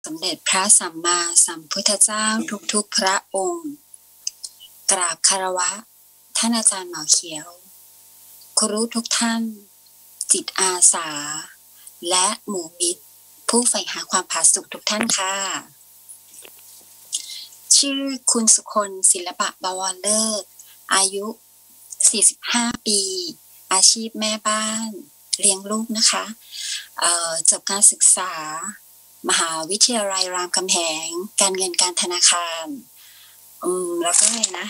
สมเด็จพระสัมมาสัมพุทธเจ้าทุกๆพระองค์กราบคารวะท่านอาจารย์หมอเขียวครูทุกท่านจิตอาสาและหมู่มิตรผู้ใฝ่หาความผาสุกทุกท่านค่ะชื่อคุณสุคนศิลปะบวรเลิศอายุ45ปีอาชีพแม่บ้านเลี้ยงลูกนะคะจบการศึกษามหาวิทยาลัยรามคำแหงการเงินการธนาคารแล้วก็เลยนะ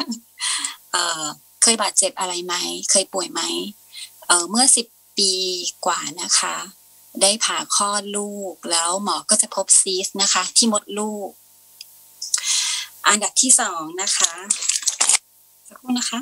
เคยบาดเจ็บอะไรไหมเคยป่วยไหมเมื่อ10 ปีกว่านะคะได้ผ่าคลอดลูกแล้วหมอก็จะพบซีสต์นะคะที่มดลูกอันดับที่2นะคะสักครู่นะคะ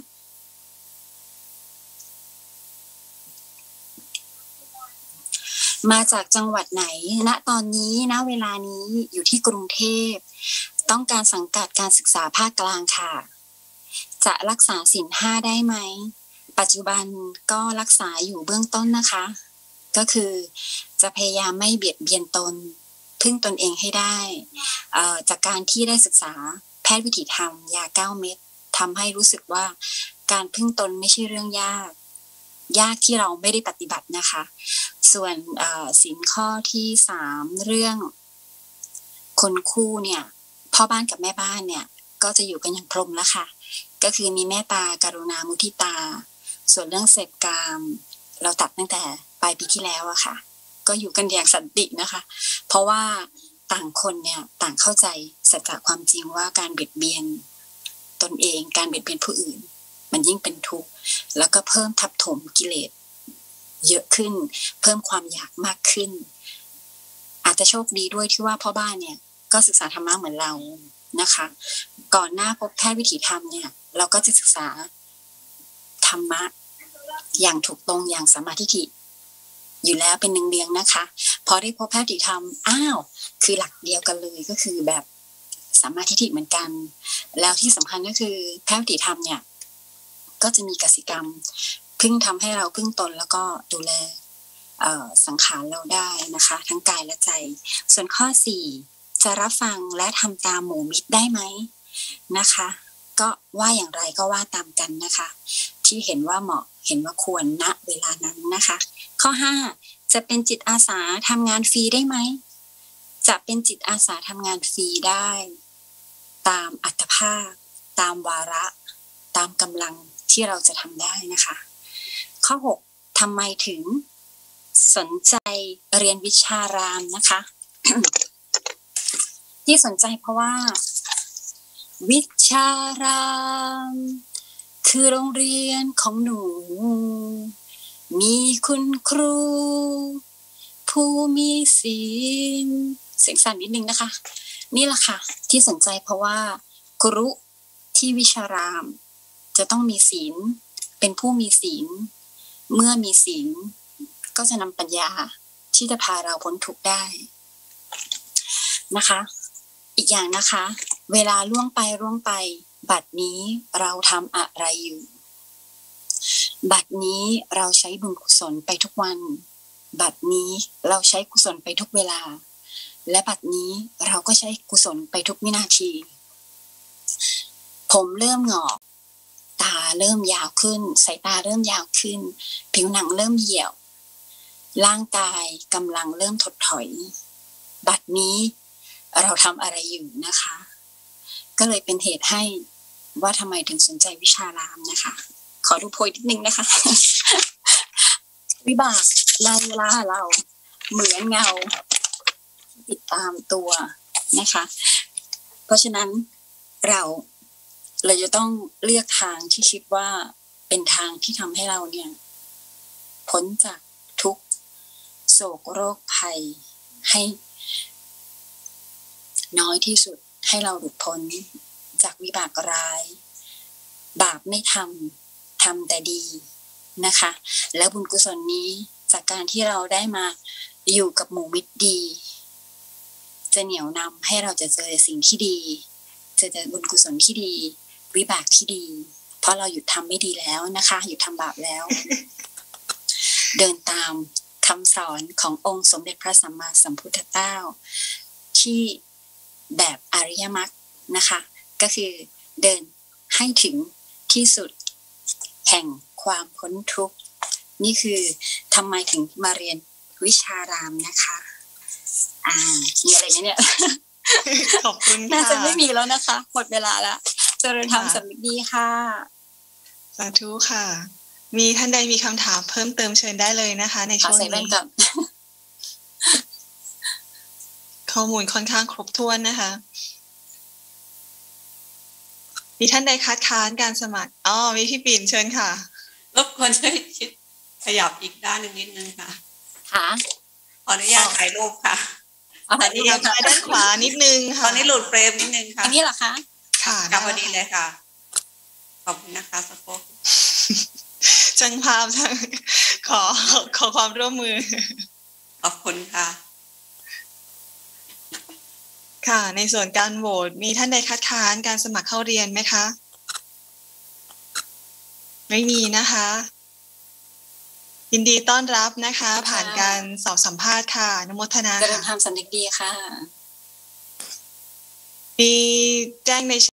มาจากจังหวัดไหนณตอนนี้ณเวลานี้อยู่ที่กรุงเทพต้องการสังกัดการศึกษาภาคกลางค่ะจะรักษาศีล5ได้ไหมปัจจุบันก็รักษาอยู่เบื้องต้นนะคะก็คือจะพยายามไม่เบียดเบียนตนพึ่งตนเองให้ได้จากการที่ได้ศึกษาแพทย์วิถีธรรมยา9 เม็ดทำให้รู้สึกว่าการพึ่งตนไม่ใช่เรื่องยากที่เราไม่ได้ปฏิบัตินะคะส่วนศีลข้อที่3เรื่องคนคู่เนี่ยพ่อบ้านกับแม่บ้านเนี่ยก็จะอยู่กันอย่างพรหมแล้วค่ะก็คือมีเมตตากรุณามุทิตาส่วนเรื่องเสพกามเราตัดตั้งแต่ปลายปีที่แล้วอะค่ะก็อยู่กันอย่างสันตินะคะเพราะว่าต่างคนเนี่ยต่างเข้าใจสัจจะความจริงว่าการเบียดเบียนตนเองการเบียดเบียนผู้อื่นมันยิ่งเป็นทุกข์แล้วก็เพิ่มทับถมกิเลสเยอะขึ้นเพิ่มความอยากมากขึ้นอาจจะโชคดีด้วยที่ว่าพ่อบ้านเนี่ยก็ศึกษาธรรมะเหมือนเรานะคะก่อนหน้าพบแพทย์วิถีธรรมเนี่ยเราก็จะศึกษาธรรมะอย่างถูกตรงอย่างสัมมาทิฏฐิอยู่แล้วเป็นเนืองๆนะคะพอได้พบแพทย์วิถีธรรมอ้าวคือหลักเดียวกันเลยก็คือแบบสัมมาทิฏฐิเหมือนกันแล้วที่สำคัญก็คือแพทย์วิถีธรรมเนี่ยก็จะมีกสิกรรมพึ่งทำให้เราพึ่งตนแล้วก็ดูแลสังขารเราได้นะคะทั้งกายและใจส่วนข้อ4จะรับฟังและทำตามหมู่มิตรได้ไหมนะคะก็ว่าอย่างไรก็ว่าตามกันนะคะที่เห็นว่าเหมาะเห็นว่าควรณเวลานั้นนะคะข้อ5จะเป็นจิตอาสาทำงานฟรีได้ไหมจะเป็นจิตอาสาทำงานฟรีได้ตามอัตภาพตามวาระตามกำลังที่เราจะทำได้นะคะข้อ6ทำไมถึงสนใจเรียนวิชารามนะคะ ที่สนใจเพราะว่าวิชารามคือโรงเรียนของหนูมีคุณครูผู้มีศีลเสียงสั่นนิดนึงนะคะนี่แหละค่ะที่สนใจเพราะว่าครูที่วิชารามจะต้องมีศีลเป็นผู้มีศีลเมื่อมีศีลก็จะนำปัญญาที่จะพาเราพ้นทุกข์ได้นะคะอีกอย่างนะคะเวลาล่วงไปบัดนี้เราทำอะไรอยู่บัดนี้เราใช้บุญกุศลไปทุกวันบัดนี้เราใช้กุศลไปทุกเวลาและบัดนี้เราก็ใช้กุศลไปทุกวินาทีผมเริ่มหงอกตาเริ่มยาวขึ้นสายตาเริ่มยาวขึ้นผิวหนังเริ่มเหี่ยวร่างกายกำลังเริ่มถดถอยบัดนี้เราทำอะไรอยู่นะคะก็เลยเป็นเหตุให้ว่าทำไมถึงสนใจวิชารามนะคะขอดูโพยนิดนึงนะคะ วิบากไล่ล่าเราเหมือนเงาติดตามตัวนะคะเพราะฉะนั้นเราจะต้องเลือกทางที่คิดว่าเป็นทางที่ทำให้เราเนี่ยพ้นจากทุกโศกโรคภัยให้น้อยที่สุดให้เราหลุดพ้นจากวิบากร้ายบาปไม่ทำแต่ดีนะคะแล้วบุญกุศลนี้จากการที่เราได้มาอยู่กับหมู่มิตรดีจะเหนี่ยวนำให้เราจะเจอสิ่งที่ดีเจอบุญกุศลที่ดีวิบากที่ดีเพราะเราหยุดทำไม่ดีแล้วนะคะหยุดทำบาปแล้ว เดินตามคำสอนขององค์สมเด็จพระสัมมาสัมพุทธเจ้าทที่แบบอริยมรรคนะคะก็คือเดินให้ถึงที่สุดแห่งความพ้นทุกข์นี่คือทำไมถึงมาเรียนวิชารามนะคะมีอะไรไหมเนี่ยขอบคุณค่ะน่าจะไม่มีแล้วนะคะหมดเวลาแล้วเจริญธรรมสำนึกดีค่ะสาธุค่ะมีท่านใดมีคำถามเพิ่มเติมเชิญได้เลยนะคะในช่วงนี้ข้อมูลค่อนข้างครบถ้วนนะคะมีท่านใดคัดค้านการสมัครมีพี่ปิ่นเชิญค่ะรบกวนช่วยขยับอีกด้านนึงนิดนึงค่ะค่ะขออนุญาตถ่ายรูปค่ะตอนนี้อยากไปด้านขวานิดนึงค่ะตอนนี้หลุดเฟรมนิดนึงค่ะอันนี้เหรอคะค่ะกลับพอดีเลยค่ะขอบคุณนะคะสปอจังภาพขอความร่วมมือขอบคุณค่ะค่ะในส่วนการโหวตมีท่านใดคัดค้านการสมัครเข้าเรียนไหมคะไม่มีนะคะยินดีต้อนรับนะคะผ่านการสอบสัมภาษณ์ค่ะอนุโมทนาค่ะเจริญธรรมสำนึกดีค่ะมีแจ้งใน